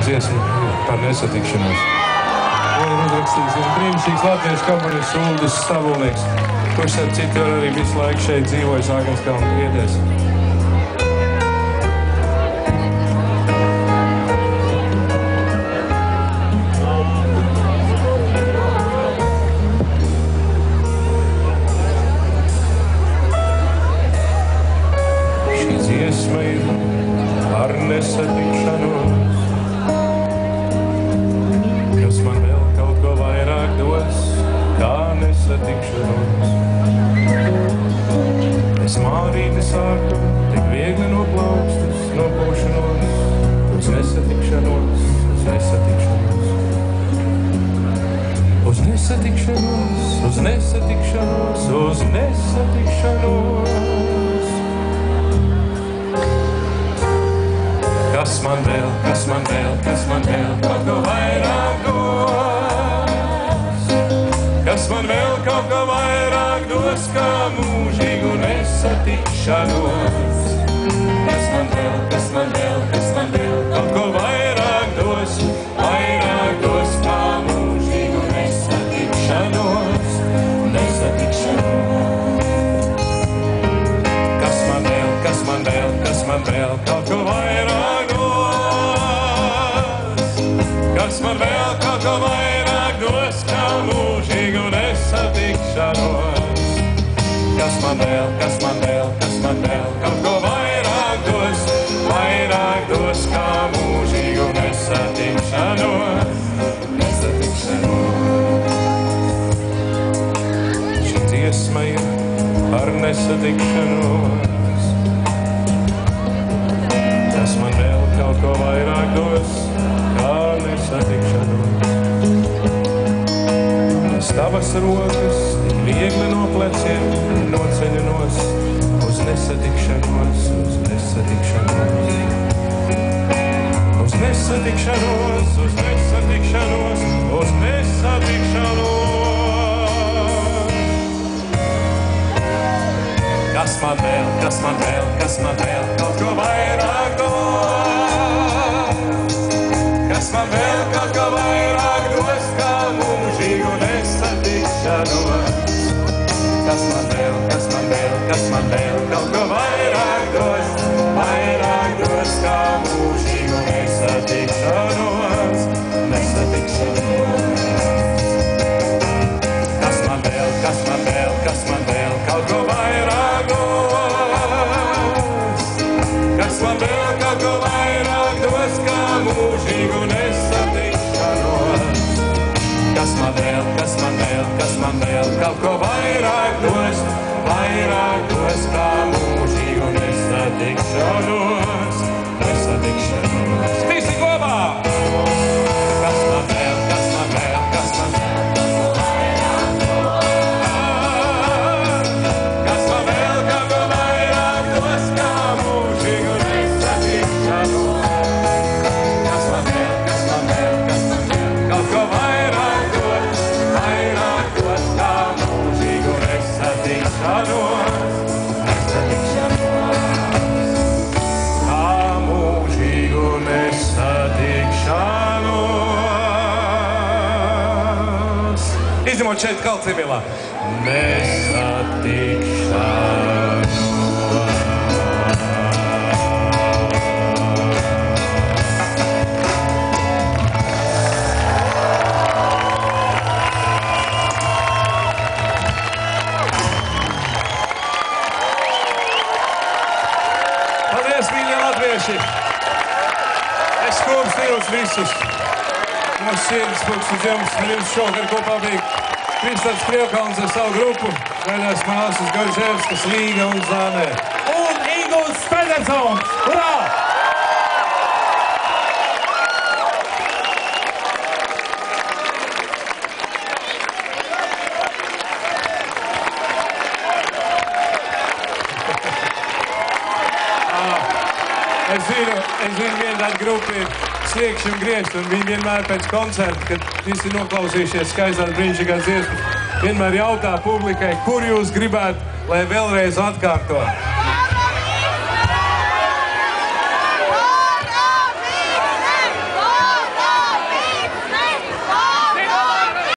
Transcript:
dziesma par nesatikšanos. Un uzrakstījis brīnišķīgs latviešu komponists Uldis Stabulnieks, kurš ar citu arī visu laiku šeit dzīvoja Zāgenskalnu priedēs. Šī dziesma ir par nesatikšanos, kas man vēl kaut ko vairāk dos, kā nesatikšanos. Es mārīti sāku tik viegli no plaukstas, no būšanos, uz nesatikšanos, uz nesatikšanos. Uz nesatikšanos, uz nesatikšanos, uz nesatikšanos. Kas man vēl, kas man vēl, kas man vēl kaut ko vairāk dos? Kas man vēl kaut ko vairāk dos, kā mūžīgu nesatikšanos? Kas man vēl, kas man vēl, kas man vēl kaut ko vairāk dos, kā mūžīgu nesatikšanos, nesatikšanos. Kas man vēl, kas man vēl, kas man vēl kaut ko vairāk dos? Kas man vēl kaut ko vairāk dos, kā mūžīgu nesatikšanos? Kas man vēl, kas man vēl, kas man vēl kaut ko vairāk dos, kā mūžīgu nesatikšanos, nesatikšanos. Šī dziesma ir par nesatikšanos. Kas man vēl kaut ko vairāk dos, kā nesatikšanos. Tavas rokas tik viegli no pleciem noceļinos uz nesatikšanos, uz nesatikšanos. Uz nesatikšanos, uz nesatikšanos, uz nesatikšanos. Kas man vēl, kas man vēl, kas man vēl kaut ko vairāk dos? Kas man vēl kaut ko vairāk dos, kā mūžīgu nesatikšanos? Kas man vēl, kas man vēl, kas man vēl kaut ko vairāk dos, kā mūžīgu nesatikšanos, nesatikšanos. Kas man vēl, kas man vēl, kas man vēl kaut ko vairāk dos? Kas man vēl kaut ko vairāk dos, kā mūžīgu nesatikšanos? Kas man vēl, kas man vēl, kas man vēl kaut ko vairāk dos, kā mūžīgu nesatikšanos, nesatikšanos. Visi kopā! Kas man vēl, kas man vēl, kas man vēl, kas man vēl kaut ko vairāk dos, kā mūžīgu nesatikšanos. Kas man vēl, kas man vēl, kas man vēl kaut ko vairāk dos, kā mūžīgu nesatikšanos, nesatikšanos. Kā mūžīgu nesatikšanos. Izņemot šeit Kalcivilā. Nesatikšanos. Paldies, mīļie latvieši! Es kopstu jūs visus. No sirds pūkstu jums. Ar jums šovakar kopā bija Kristaps Krievkalns ar savu grupu, Zaļās māsas Gorževskas, Līga un Zānē. Un Īguls Pedersons! Urā! Es zinu, viena tāda grupa ir Sliekšņi un Griežti, un viņi vienmēr pēc koncerta, kad visi noklausījušies skaistās brīnišķīgās dziesmas, vienmēr jautā publikai, kur jūs gribētu, lai vēlreiz atkārto.